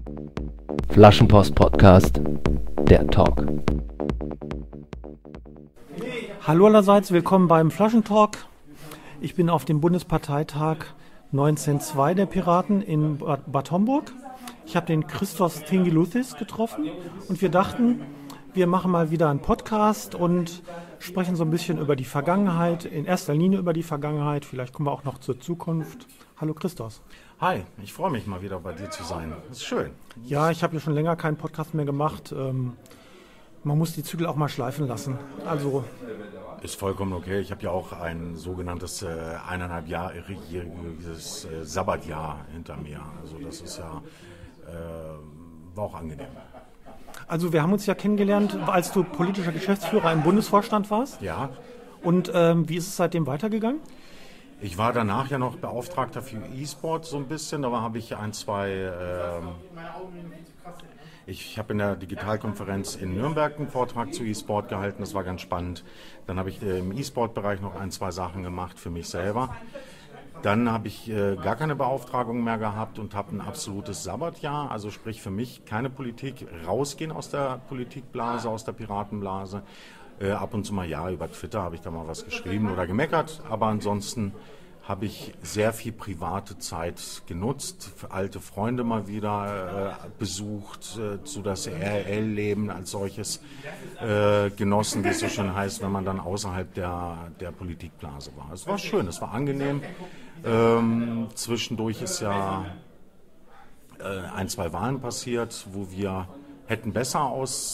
Flaschenpost-Podcast, der Talk. Hallo allerseits, willkommen beim Flaschentalk. Ich bin auf dem Bundesparteitag 19.2 der Piraten in Bad Homburg. Ich habe den Christos Tingiluthis getroffen und wir dachten, wir machen mal wieder einen Podcast und sprechen so ein bisschen über die Vergangenheit, in erster Linie über die Vergangenheit, vielleicht kommen wir auch noch zur Zukunft. Hallo Christos. Hi, ich freue mich mal wieder bei dir zu sein. Das ist schön. Ja, ich habe ja schon länger keinen Podcast mehr gemacht. Man muss die Zügel auch mal schleifen lassen. Also ist vollkommen okay. Ich habe ja auch ein sogenanntes 1,5-jähriges Sabbatjahr hinter mir. Also das ist ja war auch angenehm. Also wir haben uns ja kennengelernt, als du politischer Geschäftsführer im Bundesvorstand warst. Ja. Und wie ist es seitdem weitergegangen? Ich war danach ja noch Beauftragter für E-Sport so ein bisschen. Da habe ich ich habe in der Digitalkonferenz in Nürnberg einen Vortrag zu E-Sport gehalten. Das war ganz spannend. Dann habe ich im E-Sport-Bereich noch 2 Sachen gemacht für mich selber. Dann habe ich gar keine Beauftragung mehr gehabt und habe ein absolutes Sabbatjahr. Also sprich für mich keine Politik, rausgehen aus der Politikblase, aus der Piratenblase. Ab und zu mal, ja, über Twitter habe ich da mal was geschrieben oder gemeckert. Aber ansonsten habe ich sehr viel private Zeit genutzt, alte Freunde mal wieder besucht, so das RL-Leben als solches genossen, wie es so schön heißt, wenn man dann außerhalb der Politikblase war. Es war schön, es war angenehm. Zwischendurch ist ja 2 Wahlen passiert, wo wir hätten besser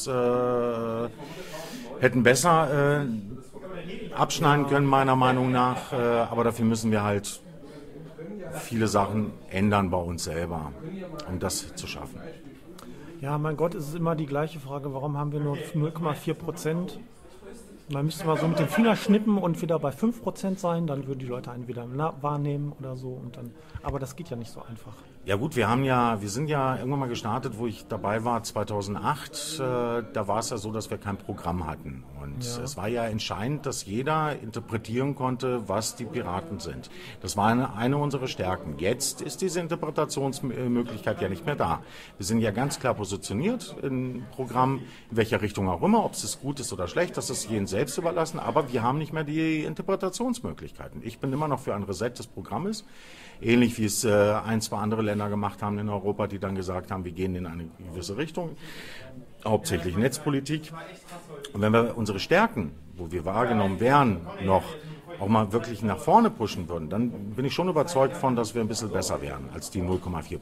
abschneiden können, meiner Meinung nach. Aber dafür müssen wir halt viele Sachen ändern bei uns selber, um das zu schaffen. Ja, mein Gott, es ist immer die gleiche Frage, warum haben wir nur 0,4%? Man müsste mal so mit dem Finger schnippen und wieder bei 5% sein, dann würden die Leute einen wieder wahrnehmen oder so. Aber das geht ja nicht so einfach. Ja gut, wir sind ja irgendwann mal gestartet, wo ich dabei war, 2008. Da war es ja so, dass wir kein Programm hatten. Und es war ja entscheidend, dass jeder interpretieren konnte, was die Piraten sind. Das war eine unserer Stärken. Jetzt ist diese Interpretationsmöglichkeit ja nicht mehr da. Wir sind ja ganz klar positioniert im Programm, in welcher Richtung auch immer, ob es gut ist oder schlecht, das ist jedem selbst überlassen. Aber wir haben nicht mehr die Interpretationsmöglichkeiten. Ich bin immer noch für ein Reset des Programmes. Ähnlich wie es 2 andere Länder gemacht haben in Europa, die dann gesagt haben, wir gehen in eine gewisse Richtung, hauptsächlich Netzpolitik. Und wenn wir unsere Stärken, wo wir wahrgenommen wären, noch auch mal wirklich nach vorne pushen würden, dann bin ich schon überzeugt von, dass wir ein bisschen besser wären als die 0,4%.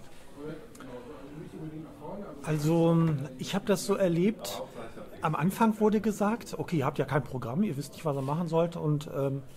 Also ich habe das so erlebt, am Anfang wurde gesagt, okay, ihr habt ja kein Programm, ihr wisst nicht, was ihr machen sollt und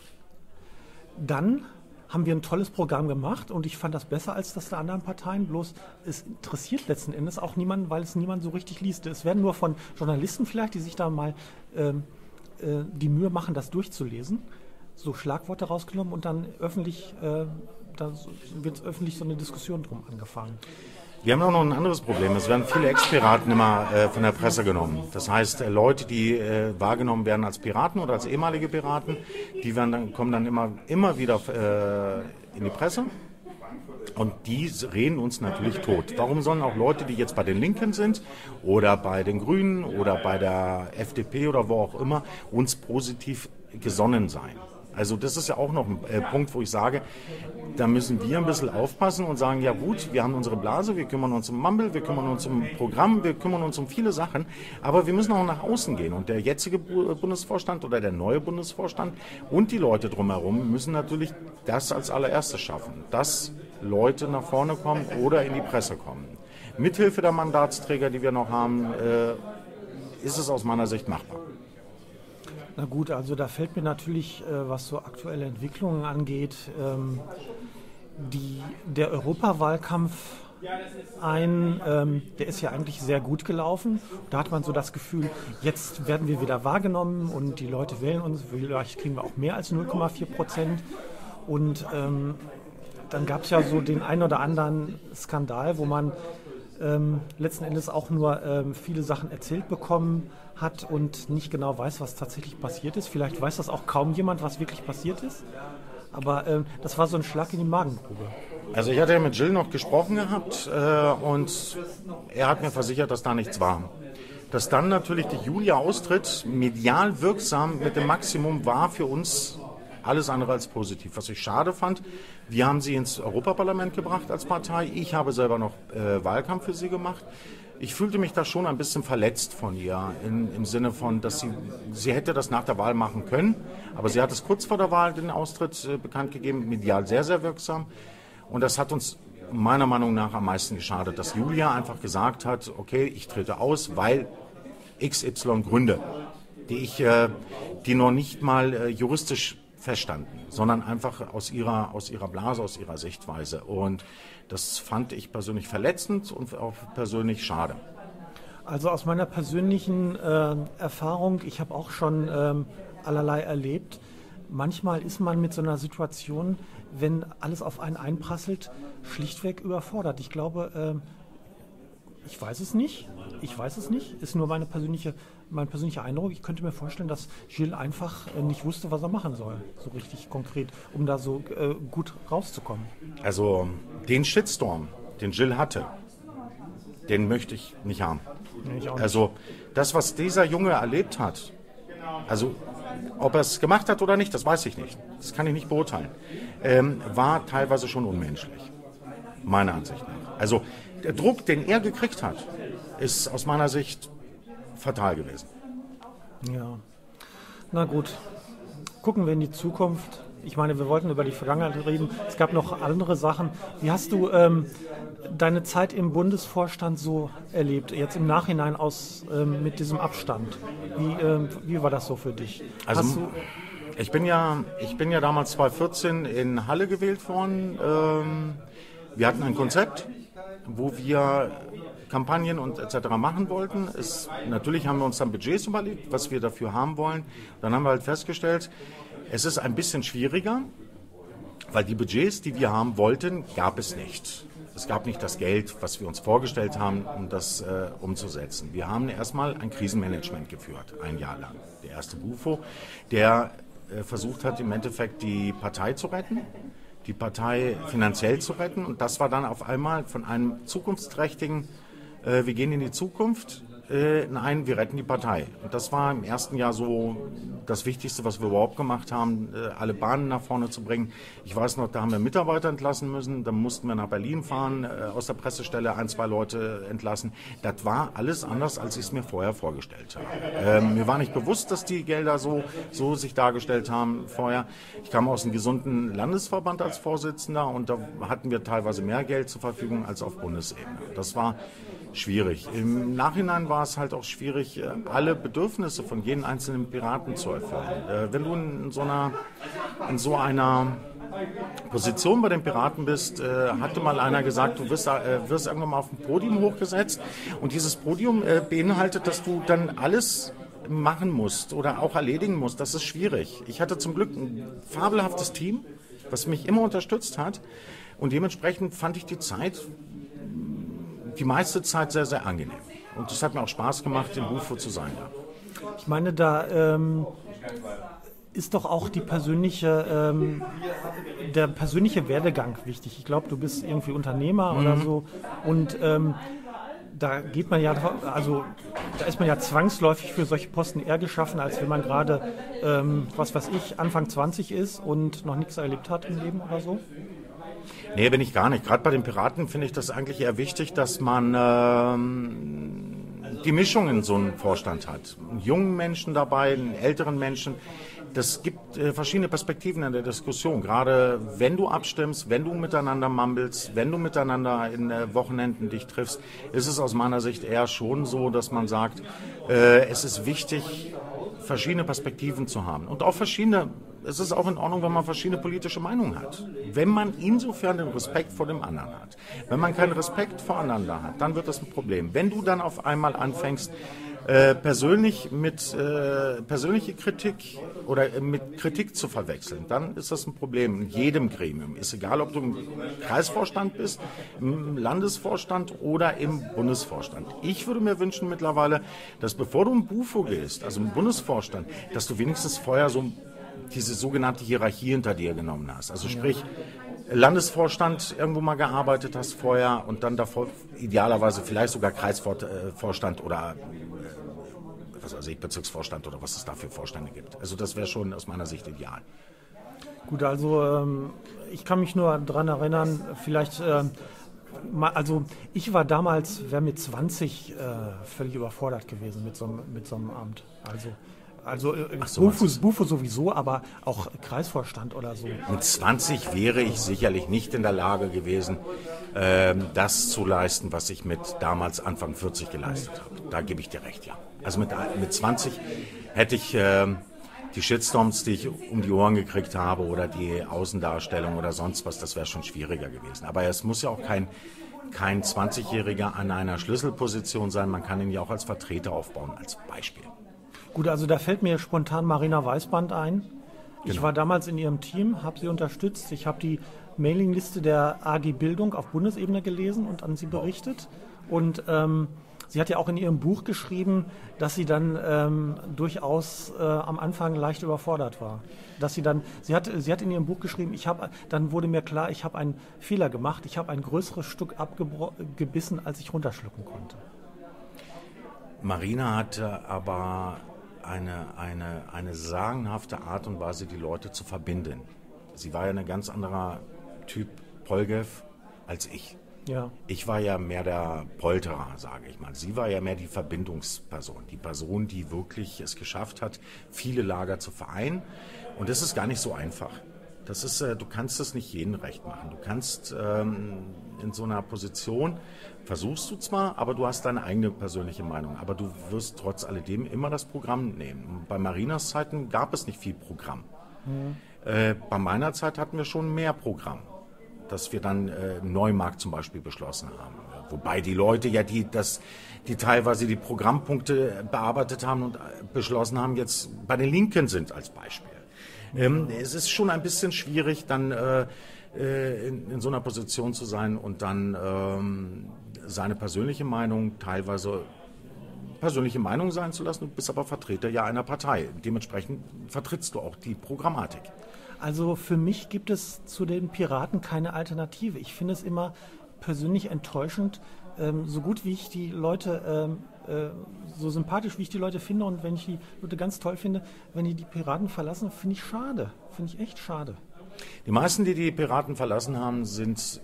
dann haben wir ein tolles Programm gemacht und ich fand das besser als das der anderen Parteien, bloß es interessiert letzten Endes auch niemanden, weil es niemand so richtig liest. Es werden nur von Journalisten vielleicht, die sich da mal die Mühe machen, das durchzulesen, so Schlagworte rausgenommen und dann öffentlich, da wird öffentlich so eine Diskussion drum angefangen. Wir haben auch noch ein anderes Problem. Es werden viele Ex-Piraten immer von der Presse genommen. Das heißt, Leute, die wahrgenommen werden als Piraten oder als ehemalige Piraten, die kommen dann immer wieder in die Presse und die reden uns natürlich tot. Warum sollen auch Leute, die jetzt bei den Linken sind oder bei den Grünen oder bei der FDP oder wo auch immer, uns positiv gesonnen sein? Also das ist ja auch noch ein Punkt, wo ich sage, da müssen wir ein bisschen aufpassen und sagen, ja gut, wir haben unsere Blase, wir kümmern uns um Mumble, wir kümmern uns um Programm, wir kümmern uns um viele Sachen, aber wir müssen auch nach außen gehen. Und der jetzige Bundesvorstand oder der neue Bundesvorstand und die Leute drumherum müssen natürlich das als allererstes schaffen, dass Leute nach vorne kommen oder in die Presse kommen. Mithilfe der Mandatsträger, die wir noch haben, ist es aus meiner Sicht machbar. Na gut, also da fällt mir natürlich, was so aktuelle Entwicklungen angeht, der Europawahlkampf ein, der ist ja eigentlich sehr gut gelaufen. Da hat man so das Gefühl, jetzt werden wir wieder wahrgenommen und die Leute wählen uns, vielleicht kriegen wir auch mehr als 0,4%. Und dann gab es ja so den einen oder anderen Skandal, wo man letzten Endes auch nur viele Sachen erzählt bekommen hat und nicht genau weiß, was tatsächlich passiert ist. Vielleicht weiß das auch kaum jemand, was wirklich passiert ist. Aber das war so ein Schlag in die Magengrube. Also ich hatte ja mit Gilles noch gesprochen gehabt und er hat mir versichert, dass da nichts war. Dass dann natürlich die Julia-Austritt medial wirksam mit dem Maximum war für uns alles andere als positiv. Was ich schade fand, wir haben sie ins Europaparlament gebracht als Partei. Ich habe selber noch Wahlkampf für sie gemacht. Ich fühlte mich da schon ein bisschen verletzt von ihr, im Sinne von, dass sie hätte das nach der Wahl machen können, aber sie hat es kurz vor der Wahl den Austritt bekannt gegeben, medial sehr, sehr wirksam. Und das hat uns meiner Meinung nach am meisten geschadet, dass Julia einfach gesagt hat, okay, ich trete aus, weil XY Gründe, die noch nicht mal juristisch verstanden, sondern einfach aus ihrer Blase, aus ihrer Sichtweise. Und das fand ich persönlich verletzend und auch persönlich schade. Also aus meiner persönlichen Erfahrung, ich habe auch schon allerlei erlebt. Manchmal ist man mit so einer Situation, wenn alles auf einen einprasselt, schlichtweg überfordert. Ich glaube, ich weiß es nicht, ist nur mein persönlicher Eindruck. Ich könnte mir vorstellen, dass Gilles einfach nicht wusste, was er machen soll, so richtig konkret, um da so gut rauszukommen. Also den Shitstorm, den Gilles hatte, den möchte ich nicht haben. Nee, ich auch nicht. Also das, was dieser Junge erlebt hat, also ob er es gemacht hat oder nicht, das weiß ich nicht. Das kann ich nicht beurteilen. War teilweise schon unmenschlich, meiner Ansicht nach. Also der Druck, den er gekriegt hat, ist aus meiner Sicht fatal gewesen. Ja, na gut. Gucken wir in die Zukunft. Ich meine, wir wollten über die Vergangenheit reden. Es gab noch andere Sachen. Wie hast du deine Zeit im Bundesvorstand so erlebt, jetzt im Nachhinein mit diesem Abstand? Wie war das so für dich? Also ich bin ja damals 2014 in Halle gewählt worden. Wir hatten ein Konzept, wo wir Kampagnen und etc. machen wollten. Natürlich haben wir uns dann Budgets überlegt, was wir dafür haben wollen. Dann haben wir halt festgestellt, es ist ein bisschen schwieriger, weil die Budgets, die wir haben wollten, gab es nicht. Es gab nicht das Geld, was wir uns vorgestellt haben, um das umzusetzen. Wir haben erstmal ein Krisenmanagement geführt, ein Jahr lang. Der erste Bufo, der versucht hat, im Endeffekt die Partei zu retten, die Partei finanziell zu retten. Und das war dann auf einmal von einem zukunftsträchtigen, wir gehen in die Zukunft, nein, wir retten die Partei. Und das war im ersten Jahr so das Wichtigste, was wir überhaupt gemacht haben, alle Bahnen nach vorne zu bringen. Ich weiß noch, da haben wir Mitarbeiter entlassen müssen, dann mussten wir nach Berlin fahren, aus der Pressestelle 1, 2 Leute entlassen. Das war alles anders, als ich es mir vorher vorgestellt habe. Mir war nicht bewusst, dass die Gelder so sich dargestellt haben vorher. Ich kam aus einem gesunden Landesverband als Vorsitzender und da hatten wir teilweise mehr Geld zur Verfügung als auf Bundesebene. Das war schwierig. Im Nachhinein war es halt auch schwierig, alle Bedürfnisse von jedem einzelnen Piraten zu erfüllen. Wenn du in so einer Position bei den Piraten bist, hatte mal einer gesagt, du wirst irgendwann mal auf ein Podium hochgesetzt und dieses Podium beinhaltet, dass du dann alles machen musst oder auch erledigen musst. Das ist schwierig. Ich hatte zum Glück ein fabelhaftes Team, was mich immer unterstützt hat und dementsprechend fand ich die meiste Zeit sehr, sehr angenehm. Und es hat mir auch Spaß gemacht, im Bufo zu sein. Ja. Ich meine, da ist doch auch der persönliche Werdegang wichtig. Ich glaube, du bist irgendwie Unternehmer oder so und da geht man ja, also da ist man ja zwangsläufig für solche Posten eher geschaffen, als wenn man gerade, Anfang 20 ist und noch nichts erlebt hat im Leben oder so. Nee, bin ich gar nicht. Gerade bei den Piraten finde ich das eigentlich eher wichtig, dass man die Mischung in so einem Vorstand hat. Einen jungen Menschen dabei, einen älteren Menschen. Das gibt verschiedene Perspektiven in der Diskussion. Gerade wenn du abstimmst, wenn du miteinander mambelst, wenn du miteinander in Wochenenden dich triffst, ist es aus meiner Sicht eher schon so, dass man sagt, es ist wichtig, verschiedene Perspektiven zu haben. Und auch es ist auch in Ordnung, wenn man verschiedene politische Meinungen hat. Wenn man insofern den Respekt vor dem anderen hat. Wenn man keinen Respekt voreinander hat, dann wird das ein Problem. Wenn du dann auf einmal anfängst, persönliche Kritik oder mit Kritik zu verwechseln, dann ist das ein Problem in jedem Gremium. Ist egal, ob du im Kreisvorstand bist, im Landesvorstand oder im Bundesvorstand. Ich würde mir wünschen mittlerweile, dass bevor du im Bufo gehst, also im Bundesvorstand, dass du wenigstens vorher so diese sogenannte Hierarchie hinter dir genommen hast. Also sprich, Landesvorstand irgendwo mal gearbeitet hast vorher und dann davor idealerweise vielleicht sogar Kreisvorstand oder was weiß ich, Bezirksvorstand oder was es da für Vorstände gibt. Also das wäre schon aus meiner Sicht ideal. Gut, also ich kann mich nur daran erinnern, vielleicht, also ich war damals, wäre mit 20 völlig überfordert gewesen mit so einem Amt. Also Bufo sowieso, aber auch Kreisvorstand oder so. Mit 20 wäre ich sicherlich nicht in der Lage gewesen, das zu leisten, was ich mit damals Anfang 40 geleistet habe. Da gebe ich dir recht, ja. Also mit 20 hätte ich die Shitstorms, die ich um die Ohren gekriegt habe oder die Außendarstellung oder sonst was, das wäre schon schwieriger gewesen. Aber es muss ja auch kein 20-Jähriger an einer Schlüsselposition sein. Man kann ihn ja auch als Vertreter aufbauen, als Beispiel. Gut, also da fällt mir spontan Marina Weißband ein. Ich Genau. war damals in ihrem Team, habe sie unterstützt. Ich habe die Mailingliste der AG Bildung auf Bundesebene gelesen und an sie berichtet. Und sie hat ja auch in ihrem Buch geschrieben, dass sie dann durchaus am Anfang leicht überfordert war. Dass sie hat in ihrem Buch geschrieben, dann wurde mir klar, ich habe einen Fehler gemacht. Ich habe ein größeres Stück abgebissen, als ich runterschlucken konnte. Marina hatte aber eine sagenhafte Art und Weise, die Leute zu verbinden. Sie war ja ein ganz anderer Typ Polgev als ich. Ja. Ich war ja mehr der Polterer, sage ich mal. Sie war ja mehr die Verbindungsperson, die Person, die wirklich es geschafft hat, viele Lager zu vereinen. Und das ist gar nicht so einfach. Du kannst es nicht jedem recht machen. Du kannst in so einer Position, versuchst du zwar, aber du hast deine eigene persönliche Meinung. Aber du wirst trotz alledem immer das Programm nehmen. Bei Marinas Zeiten gab es nicht viel Programm. Bei meiner Zeit hatten wir schon mehr Programm, dass wir dann Neumarkt zum Beispiel beschlossen haben. Wobei die Leute ja, die teilweise die Programmpunkte bearbeitet haben und beschlossen haben, jetzt bei den Linken sind als Beispiel. Es ist schon ein bisschen schwierig, dann in so einer Position zu sein und dann seine persönliche Meinung teilweise persönliche Meinung sein zu lassen. Du bist aber Vertreter ja einer Partei. Dementsprechend vertrittst du auch die Programmatik. Also für mich gibt es zu den Piraten keine Alternative. Ich finde es immer persönlich enttäuschend, so gut wie ich die Leute, so sympathisch wie ich die Leute finde und wenn ich die Leute ganz toll finde, wenn die Piraten verlassen, finde ich schade. Finde ich echt schade. Die meisten, die die Piraten verlassen haben, sind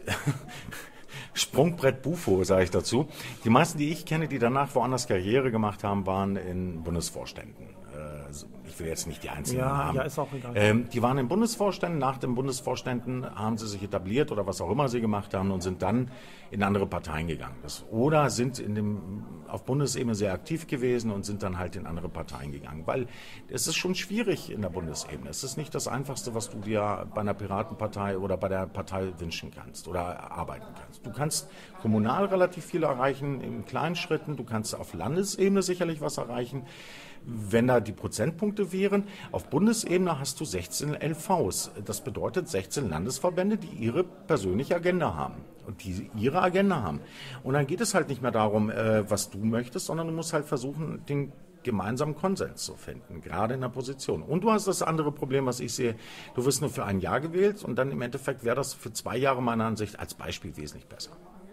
Sprungbrett Bufo, sage ich dazu. Die meisten, die ich kenne, die danach woanders Karriere gemacht haben, waren in Bundesvorständen. Ich will jetzt nicht die einzelnen Namen. Ja, ist auch egal. Die waren in Bundesvorständen. Nach den Bundesvorständen haben sie sich etabliert oder was auch immer sie gemacht haben und sind dann in andere Parteien gegangen. Oder sind auf Bundesebene sehr aktiv gewesen und sind dann halt in andere Parteien gegangen. Weil es ist schon schwierig in der Bundesebene. Es ist nicht das Einfachste, was du dir bei einer Piratenpartei oder bei der Partei wünschen kannst oder arbeiten kannst. Du kannst kommunal relativ viel erreichen in kleinen Schritten. Du kannst auf Landesebene sicherlich was erreichen. Wenn da die Prozentpunkte wären, auf Bundesebene hast du 16 LVs. Das bedeutet 16 Landesverbände, die ihre persönliche Agenda haben und die ihre Agenda haben. Und dann geht es halt nicht mehr darum, was du möchtest, sondern du musst halt versuchen, den gemeinsamen Konsens zu finden, gerade in der Position. Und du hast das andere Problem, was ich sehe, du wirst nur für ein Jahr gewählt und dann im Endeffekt wäre das für 2 Jahre meiner Ansicht als Beispiel wesentlich besser.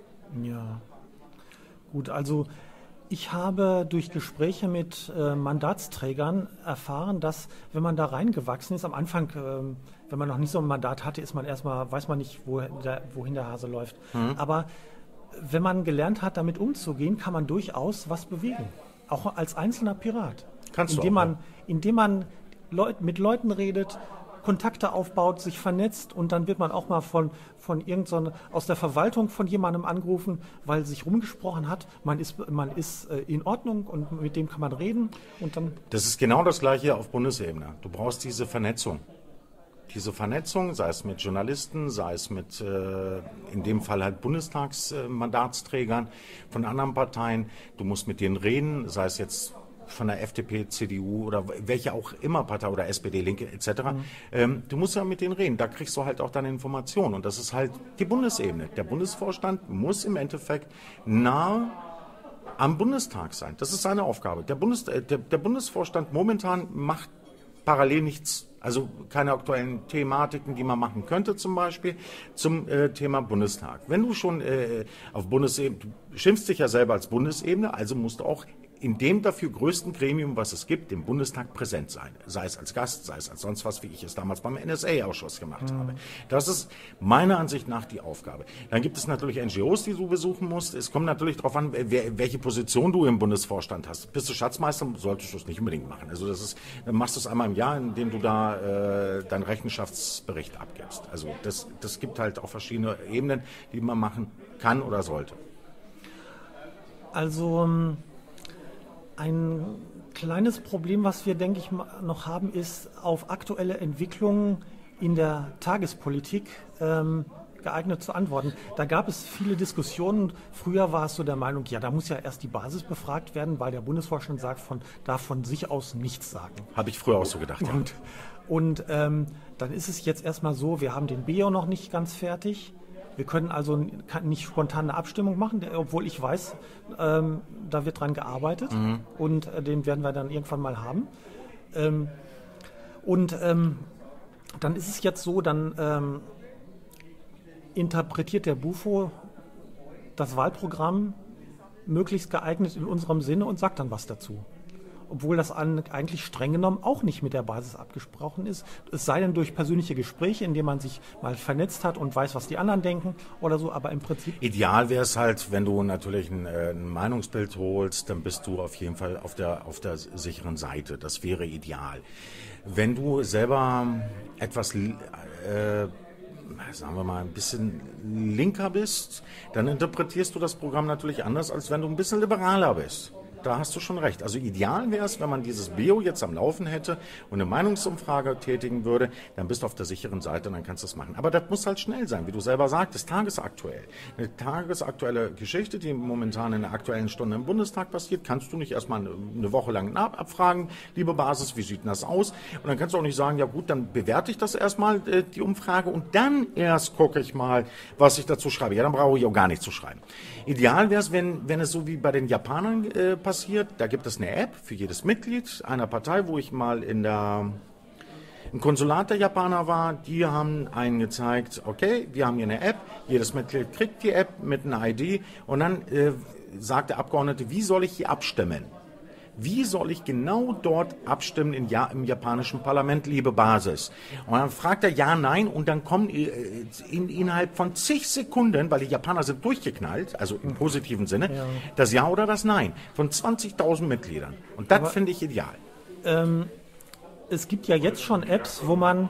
Ja, gut, also ich habe durch Gespräche mit Mandatsträgern erfahren, dass, wenn man da reingewachsen ist, am Anfang, wenn man noch nicht so ein Mandat hatte, ist man erstmal, weiß man nicht, wohin der Hase läuft. Aber wenn man gelernt hat, damit umzugehen, kann man durchaus was bewegen. Auch als einzelner Pirat. Indem man mit Leuten redet, Kontakte aufbaut, sich vernetzt und dann wird man auch mal von aus der Verwaltung von jemandem angerufen, weil sich rumgesprochen hat, man ist in Ordnung und mit dem kann man reden und dann. Das ist genau das Gleiche auf Bundesebene. Du brauchst diese Vernetzung. Diese Vernetzung, sei es mit Journalisten, sei es mit, in dem Fall halt Bundestagsmandatsträgern von anderen Parteien. Du musst mit denen reden, sei es jetzt von der FDP, CDU oder welche auch immer Partei oder SPD, Linke etc. Du musst ja mit denen reden. Da kriegst du halt auch deine Informationen. Und das ist halt die Bundesebene. Der Bundesvorstand muss im Endeffekt nah am Bundestag sein. Das ist seine Aufgabe. Der Bundesvorstand momentan macht parallel nichts, also keine aktuellen Thematiken, die man machen könnte, zum Beispiel zum Thema Bundestag. Wenn du schon auf Bundesebene, du schimpfst dich ja selber als Bundesebene, also musst du auch in dem dafür größten Gremium, was es gibt, dem Bundestag präsent sein. Sei es als Gast, sei es als sonst was, wie ich es damals beim NSA-Ausschuss gemacht habe. Das ist meiner Ansicht nach die Aufgabe. Dann gibt es natürlich NGOs, die du besuchen musst. Es kommt natürlich darauf an, welche Position du im Bundesvorstand hast. Bist du Schatzmeister, solltest du es nicht unbedingt machen. Also dann machst du es einmal im Jahr, indem du da deinen Rechenschaftsbericht abgibst. Also das gibt halt auch verschiedene Ebenen, die man machen kann oder sollte. Also ein kleines Problem, was wir, denke ich, noch haben, ist auf aktuelle Entwicklungen in der Tagespolitik geeignet zu antworten. Da gab es viele Diskussionen. Früher war es so der Meinung, ja, da muss ja erst die Basis befragt werden, weil der Bundesvorstand sagt, darf von sich aus nichts sagen. Habe ich früher auch so gedacht. Ja. Und dann ist es jetzt erstmal so, wir haben den BEO noch nicht ganz fertig. Wir können also nicht spontan eine Abstimmung machen, obwohl ich weiß, da wird dran gearbeitet und den werden wir dann irgendwann mal haben. Dann ist es jetzt so, dann interpretiert der Bufo das Wahlprogramm möglichst geeignet in unserem Sinne und sagt dann was dazu. Obwohl das eigentlich streng genommen auch nicht mit der Basis abgesprochen ist. Es sei denn durch persönliche Gespräche, indem man sich mal vernetzt hat und weiß, was die anderen denken oder so, aber im Prinzip... Ideal wäre es halt, wenn du natürlich ein Meinungsbild holst, dann bist du auf jeden Fall auf der sicheren Seite. Das wäre ideal. Wenn du selber etwas... sagen wir mal, ein bisschen linker bist, dann interpretierst du das Programm natürlich anders, als wenn du ein bisschen liberaler bist. Da hast du schon recht. Also ideal wäre es, wenn man dieses BEO jetzt am Laufen hätte und eine Meinungsumfrage tätigen würde, dann bist du auf der sicheren Seite und dann kannst du es machen. Aber das muss halt schnell sein, wie du selber sagtest, tagesaktuell. Eine tagesaktuelle Geschichte, die momentan in der Aktuellen Stunde im Bundestag passiert, kannst du nicht erstmal eine Woche lang abfragen, liebe Basis, wie sieht denn das aus? Und dann kannst du auch nicht sagen, ja gut, dann bewerte ich das erstmal, die Umfrage, und dann erst gucke ich mal, was ich dazu schreibe. Ja, dann brauche ich auch gar nichts zu schreiben. Ideal wäre es, wenn es so wie bei den Japanern passiert. Da gibt es eine App für jedes Mitglied einer Partei, wo ich mal im Konsulat der Japaner war. Die haben einen gezeigt, okay, wir haben hier eine App, jedes Mitglied kriegt die App mit einer ID und dann sagt der Abgeordnete, wie soll ich hier abstimmen? Wie soll ich genau dort abstimmen im japanischen Parlament, liebe Basis? Und dann fragt er ja, nein, und dann kommen innerhalb von zig Sekunden, weil die Japaner sind durchgeknallt, also im positiven Sinne, das Ja oder das Nein von 20.000 Mitgliedern. Und das finde ich ideal. Es gibt ja jetzt schon Apps, wo man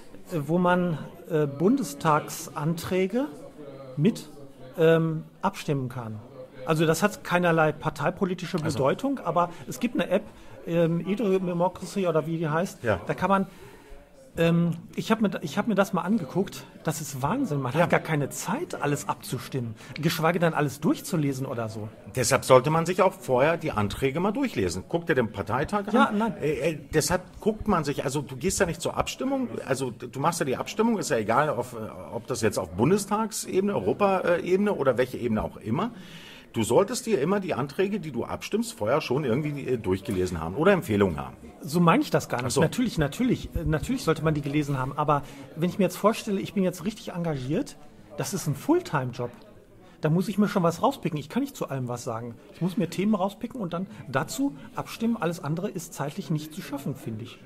Bundestagsanträge mit abstimmen kann. Also das hat keinerlei parteipolitische Bedeutung, aber es gibt eine App, E-Democracy oder wie die heißt, da kann man, ich hab mir das mal angeguckt, das ist Wahnsinn, man hat gar keine Zeit, alles abzustimmen, geschweige denn alles durchzulesen oder so. Deshalb sollte man sich auch vorher die Anträge mal durchlesen. Guck dir den Parteitag an. Ja, nein. Deshalb guckt man sich, also du gehst ja nicht zur Abstimmung, also du machst ja die Abstimmung, ist ja egal, ob das jetzt auf Bundestagsebene, Europaebene oder welche Ebene auch immer. Du solltest dir immer die Anträge, die du abstimmst, vorher schon irgendwie durchgelesen haben oder Empfehlungen haben. So meine ich das gar nicht. So. Natürlich sollte man die gelesen haben. Aber wenn ich mir jetzt vorstelle, ich bin jetzt richtig engagiert, das ist ein Fulltime-Job. Da muss ich mir schon was rauspicken. Ich kann nicht zu allem was sagen. Ich muss mir Themen rauspicken und dann dazu abstimmen. Alles andere ist zeitlich nicht zu schaffen, finde ich.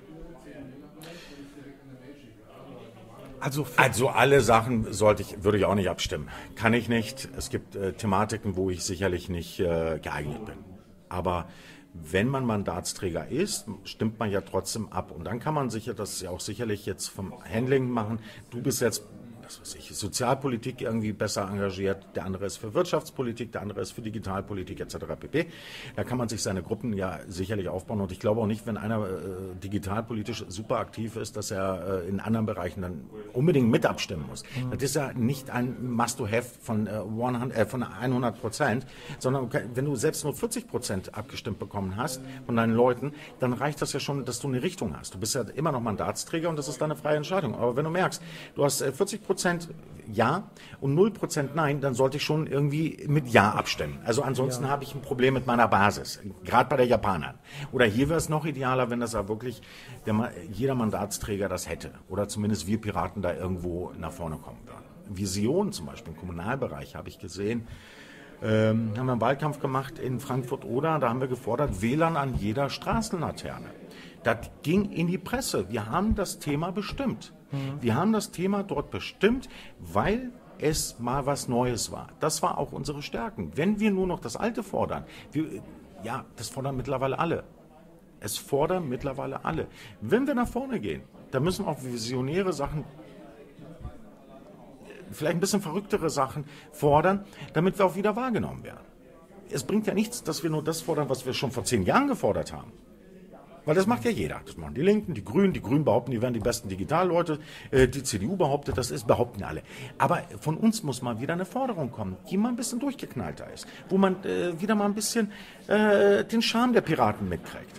Also alle Sachen würde ich auch nicht abstimmen. Kann ich nicht. Es gibt Thematiken, wo ich sicherlich nicht geeignet bin. Aber wenn man Mandatsträger ist, stimmt man ja trotzdem ab. Und dann kann man das ja auch sicherlich jetzt vom Handling machen. Du bist jetzt, Sozialpolitik irgendwie besser engagiert, der andere ist für Wirtschaftspolitik, der andere ist für Digitalpolitik etc. pp. Da kann man sich seine Gruppen ja sicherlich aufbauen und ich glaube auch nicht, wenn einer digitalpolitisch super aktiv ist, dass er in anderen Bereichen dann unbedingt mit abstimmen muss. Das ist ja nicht ein Must-to-have von 100%, sondern wenn du selbst nur 40% abgestimmt bekommen hast von deinen Leuten, dann reicht das ja schon, dass du eine Richtung hast. Du bist ja immer noch Mandatsträger und das ist deine freie Entscheidung. Aber wenn du merkst, du hast 40% 100% Ja und 0% Nein, dann sollte ich schon irgendwie mit Ja abstimmen. Also ansonsten habe ich ein Problem mit meiner Basis, gerade bei der Japanern. Oder hier wäre es noch idealer, wenn das ja wirklich jeder Mandatsträger das hätte. Oder zumindest wir Piraten da irgendwo nach vorne kommen würden. Vision zum Beispiel im Kommunalbereich habe ich gesehen, haben wir einen Wahlkampf gemacht in Frankfurt-Oder, da haben wir gefordert, WLAN an jeder Straßenlaterne. Das ging in die Presse. Wir haben das Thema bestimmt. Wir haben das Thema dort bestimmt, weil es mal was Neues war. Das war auch unsere Stärken. Wenn wir nur noch das Alte fordern, das fordern mittlerweile alle. Es fordern mittlerweile alle. Wenn wir nach vorne gehen, dann müssen auch visionäre Sachen, vielleicht ein bisschen verrücktere Sachen fordern, damit wir auch wieder wahrgenommen werden. Es bringt ja nichts, dass wir nur das fordern, was wir schon vor 10 Jahren gefordert haben. Weil das macht ja jeder. Das machen die Linken, die Grünen behaupten, die wären die besten Digitalleute, die CDU behauptet, behaupten alle. Aber von uns muss mal wieder eine Forderung kommen, die mal ein bisschen durchgeknallter ist, wo man wieder mal ein bisschen den Charme der Piraten mitkriegt.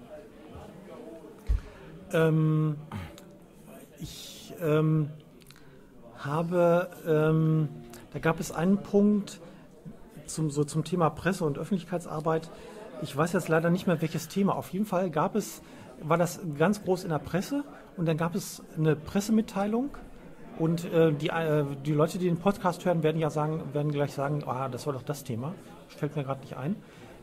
Da gab es einen Punkt zum Thema Presse- und Öffentlichkeitsarbeit. Ich weiß jetzt leider nicht mehr, welches Thema. Auf jeden Fall war das ganz groß in der Presse und dann gab es eine Pressemitteilung und die Leute, die den Podcast hören, werden gleich sagen, das war doch das Thema. Das fällt mir gerade nicht ein.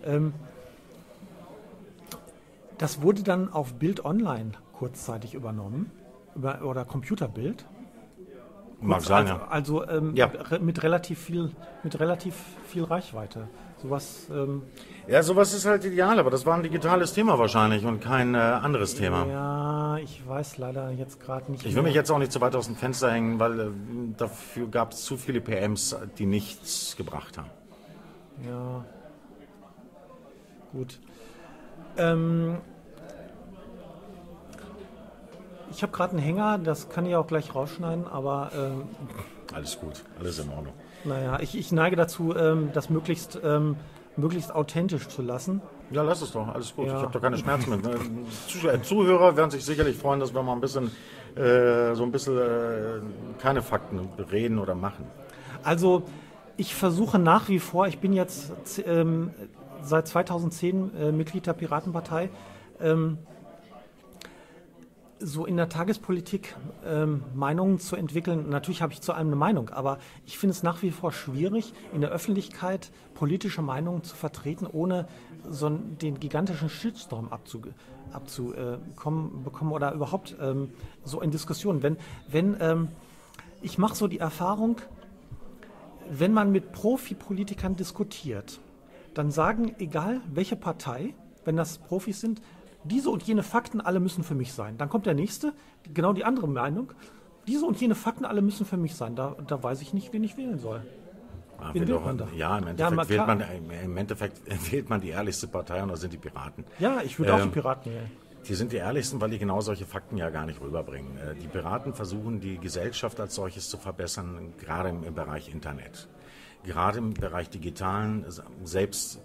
Das wurde dann auf Bild Online kurzzeitig übernommen oder Computerbild. Mag sein, ja. Also mit relativ viel Reichweite. Sowas. Sowas ist halt ideal, aber das war ein digitales Thema wahrscheinlich und kein anderes Thema. Ja, ich weiß leider jetzt gerade nicht. Ich will mich jetzt auch nicht zu weit aus dem Fenster hängen, weil dafür gab es zu viele PMs, die nichts gebracht haben. Ja, gut. Ich habe gerade einen Hänger, das kann ich auch gleich rausschneiden, aber... Alles gut, alles in Ordnung. Naja, ich neige dazu, das möglichst authentisch zu lassen. Ja, lass es doch, alles gut. Ja. Ich habe doch keine Schmerzen mit. Zuhörer werden sich sicherlich freuen, dass wir mal ein bisschen, keine Fakten reden oder machen. Also, ich versuche nach wie vor, ich bin jetzt seit 2010 Mitglied der Piratenpartei, so in der Tagespolitik Meinungen zu entwickeln. Natürlich habe ich zu allem eine Meinung, aber ich finde es nach wie vor schwierig, in der Öffentlichkeit politische Meinungen zu vertreten, ohne den gigantischen Shitstorm bekommen oder überhaupt so in Diskussionen. Ich mache so die Erfahrung, wenn man mit Profipolitikern diskutiert, dann sagen, egal welche Partei, wenn das Profis sind, diese und jene Fakten, alle müssen für mich sein. Dann kommt der Nächste, genau die andere Meinung. Diese und jene Fakten, alle müssen für mich sein. Da weiß ich nicht, wen ich wählen soll. Im Endeffekt wählt man die ehrlichste Partei und das sind die Piraten. Ja, ich würde auch die Piraten wählen. Die sind die ehrlichsten, weil die genau solche Fakten ja gar nicht rüberbringen. Die Piraten versuchen, die Gesellschaft als solches zu verbessern, gerade im Bereich Internet. Gerade im Bereich Digitalen, selbst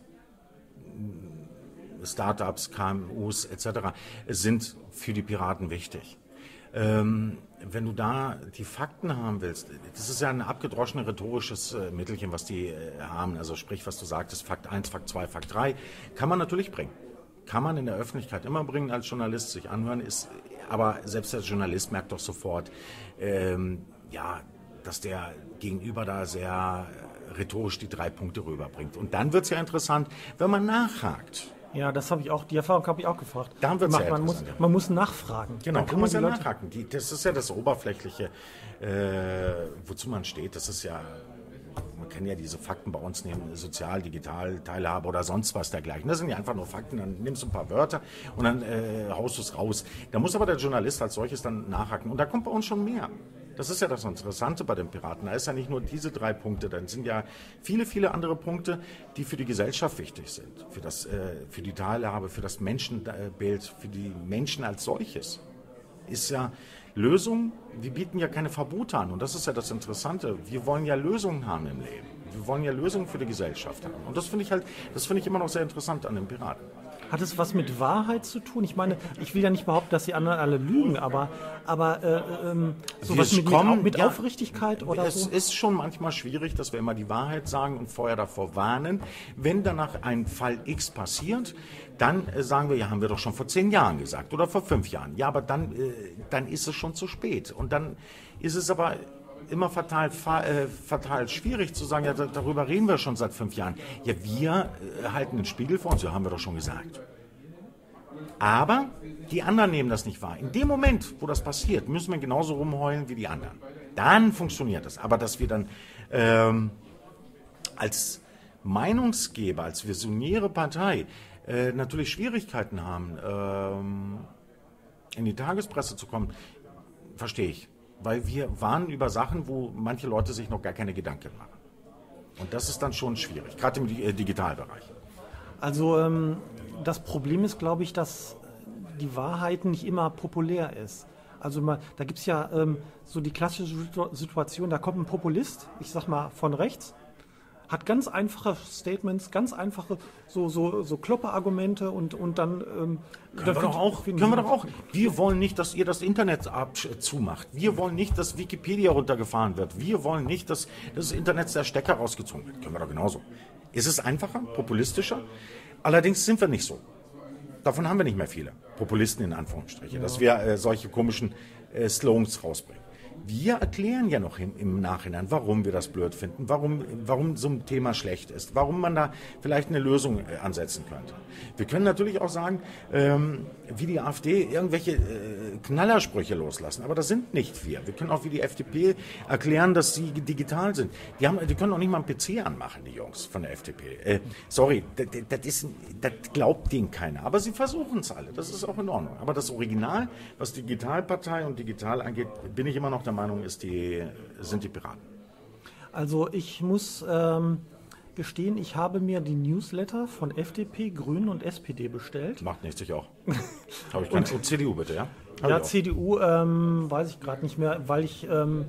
Startups, KMUs etc. sind für die Piraten wichtig. Wenn du da die Fakten haben willst, das ist ja ein abgedroschenes rhetorisches Mittelchen, was die haben. Also sprich, was du sagtest, Fakt 1, Fakt 2, Fakt 3, kann man natürlich bringen. Kann man in der Öffentlichkeit immer bringen, als Journalist sich anhören, aber selbst der Journalist merkt doch sofort, dass der Gegenüber da sehr rhetorisch die 3 Punkte rüberbringt. Und dann wird es ja interessant, wenn man nachhakt. Ja, die Erfahrung habe ich auch gefragt. Dann wird's ja man muss nachfragen. Genau, man muss ja nachhaken. Das ist ja das Oberflächliche, wozu man steht. Das ist ja, man kann ja diese Fakten bei uns nehmen, sozial, digital, Teilhabe oder sonst was dergleichen. Das sind ja einfach nur Fakten, dann nimmst du ein paar Wörter und dann haust du es raus. Da muss aber der Journalist als solches dann nachhaken. Und da kommt bei uns schon mehr. Das ist ja das Interessante bei den Piraten. Da ist ja nicht nur diese 3 Punkte, dann sind ja viele, viele andere Punkte, die für die Gesellschaft wichtig sind. Für die Teilhabe, für das Menschenbild, für die Menschen als solches. Ist ja Lösung, wir bieten ja keine Verbote an. Und das ist ja das Interessante. Wir wollen ja Lösungen haben im Leben. Wir wollen ja Lösungen für die Gesellschaft haben. Und das finde ich immer noch sehr interessant an den Piraten. Hat es was mit Wahrheit zu tun? Ich meine, ich will ja nicht behaupten, dass die anderen alle lügen, aber sowas mit Aufrichtigkeit oder so? Es ist schon manchmal schwierig, dass wir immer die Wahrheit sagen und vorher davor warnen. Wenn danach ein Fall X passiert, dann sagen wir, ja, haben wir doch schon vor 10 Jahren gesagt oder vor 5 Jahren. Ja, aber dann ist es schon zu spät. Und dann ist es aber immer fatal schwierig zu sagen, ja, darüber reden wir schon seit 5 Jahren. Ja, wir halten den Spiegel vor uns, ja, haben wir doch schon gesagt. Aber die anderen nehmen das nicht wahr. In dem Moment, wo das passiert, müssen wir genauso rumheulen wie die anderen. Dann funktioniert das. Aber dass wir dann als Meinungsgeber, als visionäre Partei natürlich Schwierigkeiten haben, in die Tagespresse zu kommen, verstehe ich. Weil wir warnen über Sachen, wo manche Leute sich noch gar keine Gedanken machen. Und das ist dann schon schwierig, gerade im Digitalbereich. Also das Problem ist, glaube ich, dass die Wahrheit nicht immer populär ist. Also da gibt es ja so die klassische Situation, da kommt ein Populist, ich sag mal von rechts, hat ganz einfache Statements, ganz einfache so Klopperargumente und dann können wir doch auch. Wir wollen nicht, dass ihr das Internet zumacht. Wir wollen nicht, dass Wikipedia runtergefahren wird. Wir wollen nicht, dass das Internet der Stecker rausgezogen wird. Können wir doch genauso. Ist es einfacher, populistischer? Allerdings sind wir nicht so. Davon haben wir nicht mehr viele Populisten in Anführungsstrichen, dass wir solche komischen Slogans rausbringen. Wir erklären ja noch im Nachhinein, warum wir das blöd finden, warum so ein Thema schlecht ist, warum man da vielleicht eine Lösung ansetzen könnte. Wir können natürlich auch sagen, wie die AfD irgendwelche Knallersprüche loslassen, aber das sind nicht wir. Wir können auch wie die FDP erklären, dass sie digital sind. Die können auch nicht mal einen PC anmachen, die Jungs von der FDP. Sorry, das glaubt denen keiner, aber sie versuchen es alle, das ist auch in Ordnung. Aber das Original, was Digitalpartei und digital angeht, bin ich immer noch der Meinung, sind die Piraten. Also ich muss gestehen, ich habe mir die Newsletter von FDP, Grünen und SPD bestellt. Macht nichts, ich auch. Habe ich keine. Und CDU bitte, ja? Ja, CDU weiß ich gerade nicht mehr, weil ich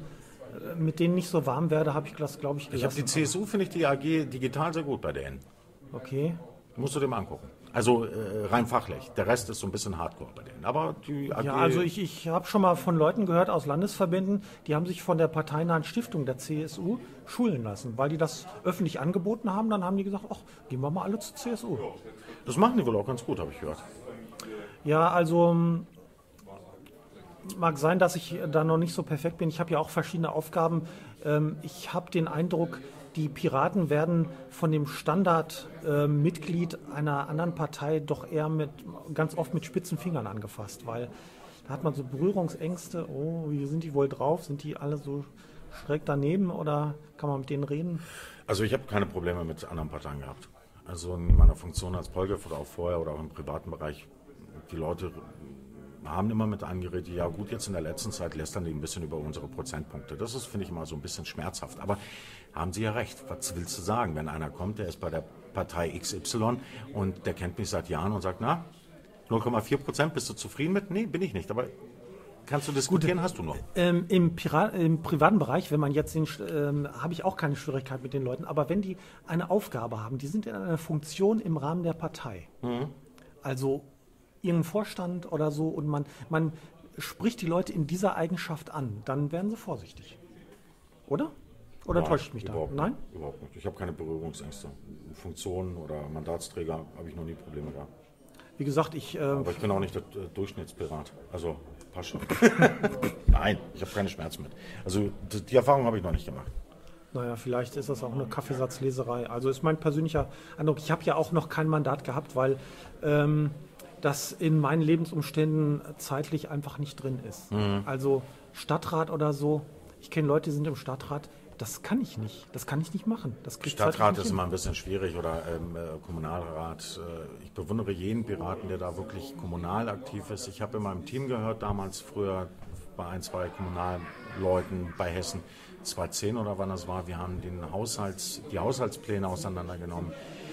mit denen nicht so warm werde, habe ich das, glaube ich, gelassen. Ich habe die CSU, finde ich die AG digital sehr gut bei denen. Okay. Musst du dir mal angucken. Also rein fachlich. Der Rest ist so ein bisschen Hardcore bei denen. Aber die AG... Ja, also ich habe schon mal von Leuten gehört aus Landesverbänden, die haben sich von der parteinahen Stiftung der CSU schulen lassen. Weil die das öffentlich angeboten haben, dann haben die gesagt, ach, gehen wir mal alle zur CSU. Das machen die wohl auch ganz gut, habe ich gehört. Ja, also mag sein, dass ich da noch nicht so perfekt bin. Ich habe ja auch verschiedene Aufgaben. Ich habe den Eindruck, die Piraten werden von dem Standardmitglied einer anderen Partei doch eher ganz oft mit spitzen Fingern angefasst, weil da hat man so Berührungsängste. Oh, wie sind die wohl drauf? Sind die alle so schräg daneben oder kann man mit denen reden? Also ich habe keine Probleme mit anderen Parteien gehabt. Also in meiner Funktion als Polgef oder auch vorher oder auch im privaten Bereich, die Leute haben immer mit angeredet, ja gut, jetzt in der letzten Zeit lästern die ein bisschen über unsere Prozentpunkte. Das ist, finde ich, immer so ein bisschen schmerzhaft. Aber haben Sie ja recht. Was willst du sagen, wenn einer kommt, der ist bei der Partei XY und der kennt mich seit Jahren und sagt, na, 0,4%, bist du zufrieden mit? Nee, bin ich nicht. Aber kannst du diskutieren, hast du noch. Im privaten Bereich, wenn man jetzt habe ich auch keine Schwierigkeit mit den Leuten, aber wenn die eine Aufgabe haben, die sind in einer Funktion im Rahmen der Partei. Also ihren Vorstand oder so und man spricht die Leute in dieser Eigenschaft an, dann werden sie vorsichtig. Oder? Oder täusche ich mich da? Nein? Überhaupt nicht. Ich habe keine Berührungsängste. Funktionen oder Mandatsträger habe ich noch nie Probleme gehabt. Wie gesagt, aber ich bin auch nicht der Durchschnittspirat. Also, passt schon. Nein, ich habe keine Schmerzen mit. Also, die Erfahrung habe ich noch nicht gemacht. Naja, vielleicht ist das auch eine Kaffeesatzleserei. Also ist mein persönlicher Eindruck. Ich habe ja auch noch kein Mandat gehabt, weil das in meinen Lebensumständen zeitlich einfach nicht drin ist. Also Stadtrat oder so, ich kenne Leute, die sind im Stadtrat, das kann ich nicht. Das kann ich nicht machen. Stadtrat ist immer ein bisschen schwierig oder Kommunalrat. Ich bewundere jeden Piraten, der da wirklich kommunal aktiv ist. Ich habe in meinem Team gehört, damals früher bei 1, 2 Kommunalleuten bei Hessen, 2010 oder wann das war, wir haben die Haushaltspläne auseinandergenommen.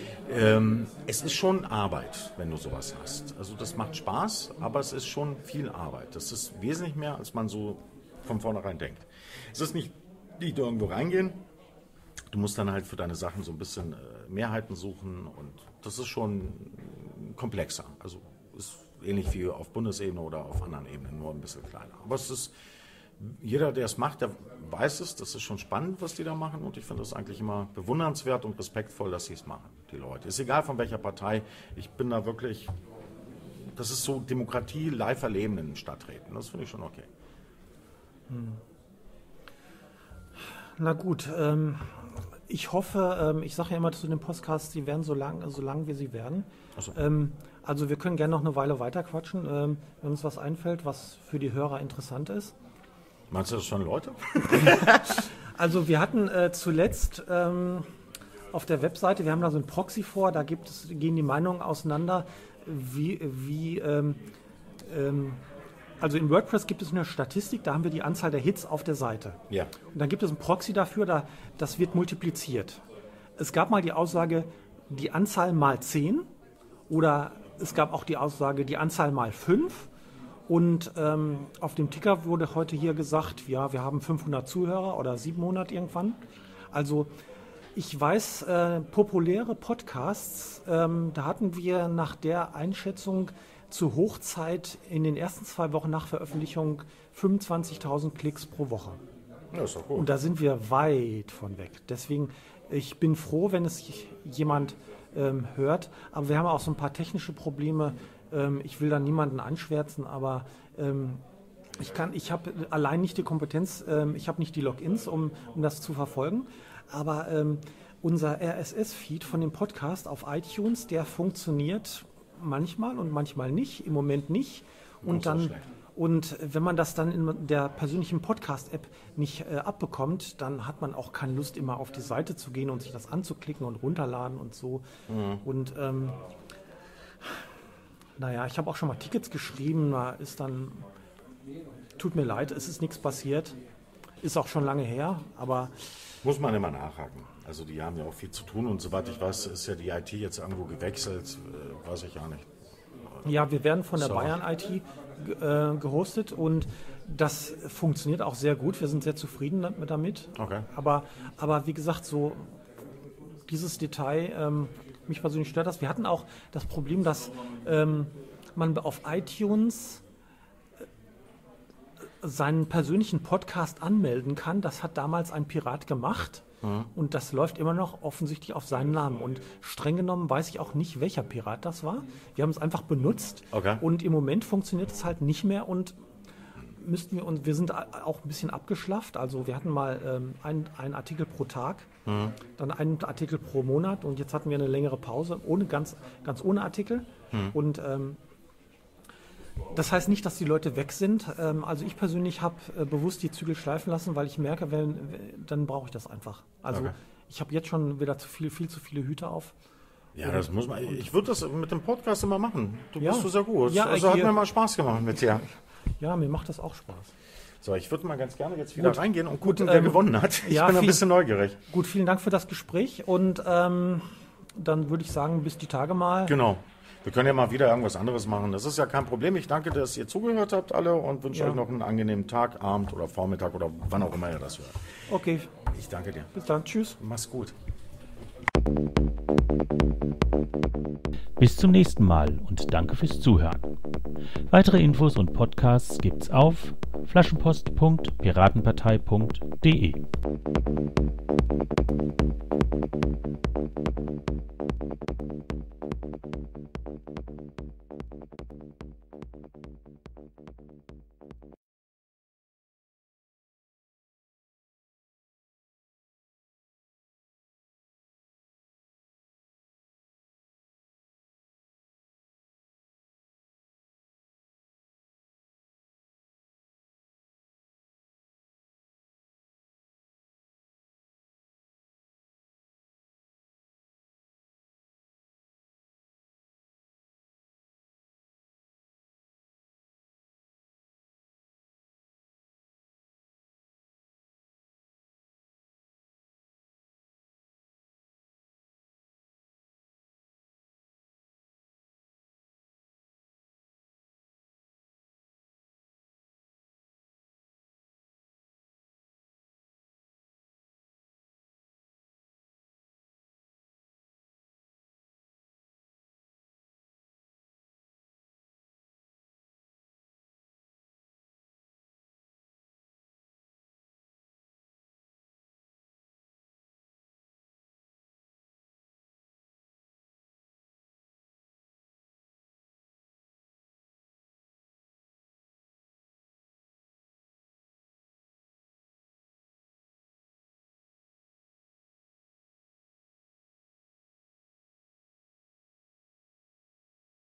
Es ist schon Arbeit, wenn du sowas hast. Also das macht Spaß, aber es ist schon viel Arbeit. Das ist wesentlich mehr, als man so von vornherein denkt. Es ist nicht irgendwo reingehen. Du musst dann halt für deine Sachen so ein bisschen Mehrheiten suchen und das ist schon komplexer. Also ist ähnlich wie auf Bundesebene oder auf anderen Ebenen, nur ein bisschen kleiner. Aber es ist, jeder, der es macht, der weiß es, das ist schon spannend, was die da machen und ich finde das eigentlich immer bewundernswert und respektvoll, dass sie es machen, die Leute. Ist egal von welcher Partei, ich bin da wirklich, das ist so Demokratie live erleben in den Stadträten, das finde ich schon okay. Na gut, ich hoffe, ich sage ja immer zu den Podcasts, die werden so lang wie sie werden. Ach so. Also wir können gerne noch eine Weile weiter quatschen, wenn uns was einfällt, was für die Hörer interessant ist. Meinst du das schon, Leute? Also wir hatten zuletzt auf der Webseite, wir haben da so ein Proxy vor, da gehen die Meinungen auseinander, also in WordPress gibt es eine Statistik, da haben wir die Anzahl der Hits auf der Seite. Ja. Und dann gibt es ein Proxy dafür, das wird multipliziert. Es gab mal die Aussage, die Anzahl mal 10 oder es gab auch die Aussage, die Anzahl mal 5. Und auf dem Ticker wurde heute hier gesagt, ja, wir haben 500 Zuhörer oder 700 irgendwann. Also ich weiß, populäre Podcasts, da hatten wir nach der Einschätzung zur Hochzeit in den ersten 2 Wochen nach Veröffentlichung 25.000 Klicks pro Woche. Ja, ist doch gut. Und da sind wir weit von weg. Deswegen, ich bin froh, wenn es jemand hört. Aber wir haben auch so ein paar technische Probleme. Ich will da niemanden anschwärzen, aber ich habe allein nicht die Kompetenz, ich habe nicht die Logins, um das zu verfolgen. Aber unser RSS-Feed von dem Podcast auf iTunes, der funktioniert manchmal und manchmal nicht, im Moment nicht. Und wenn man das dann in der persönlichen Podcast-App nicht abbekommt, dann hat man auch keine Lust, immer auf die Seite zu gehen und sich das anzuklicken und runterladen und so. Mhm. Und naja, ich habe auch schon mal Tickets geschrieben, da ist dann, tut mir leid, es ist nichts passiert. Ist auch schon lange her, aber... Muss man immer nachhaken. Also die haben ja auch viel zu tun und soweit ich weiß, ist ja die IT jetzt irgendwo gewechselt, weiß ich ja nicht. Ja, wir werden von der Bayern IT gehostet und das funktioniert auch sehr gut. Wir sind sehr zufrieden damit. Okay. Aber wie gesagt, so dieses Detail, mich persönlich stört das. Wir hatten auch das Problem, dass man auf iTunes seinen persönlichen Podcast anmelden kann. Das hat damals ein Pirat gemacht. Und das läuft immer noch offensichtlich auf seinen Namen. Und streng genommen weiß ich auch nicht, welcher Pirat das war. Wir haben es einfach benutzt. Okay. Und im Moment funktioniert es halt nicht mehr. Und wir sind auch ein bisschen abgeschlafft. Also wir hatten mal einen Artikel pro Tag, dann einen Artikel pro Monat. Und jetzt hatten wir eine längere Pause, ganz ohne Artikel. Und das heißt nicht, dass die Leute weg sind. Also ich persönlich habe bewusst die Zügel schleifen lassen, weil ich merke, dann brauche ich das einfach. Also Okay. Ich habe jetzt schon wieder viel zu viele Hüte auf. Ja, das muss man. Ich würde das mit dem Podcast immer machen. Du Ja. bist so sehr gut. Ja, also hat mir mal Spaß gemacht mit dir. Ja, mir macht das auch Spaß. So, ich würde mal ganz gerne jetzt wieder Gut. reingehen und gucken, wer gewonnen hat. Ich ja, bin ein bisschen neugierig. Gut, vielen Dank für das Gespräch und dann würde ich sagen, bis die Tage mal. Genau. Wir können ja mal wieder irgendwas anderes machen. Das ist ja kein Problem. Ich danke, dass ihr zugehört habt alle und wünsche euch noch einen angenehmen Tag, Abend oder Vormittag oder wann auch immer ihr das hört. Okay, Ich danke dir. bis dann. Tschüss. Mach's gut. Bis zum nächsten Mal und danke fürs Zuhören. Weitere Infos und Podcasts gibt's auf flaschenpost.piratenpartei.de.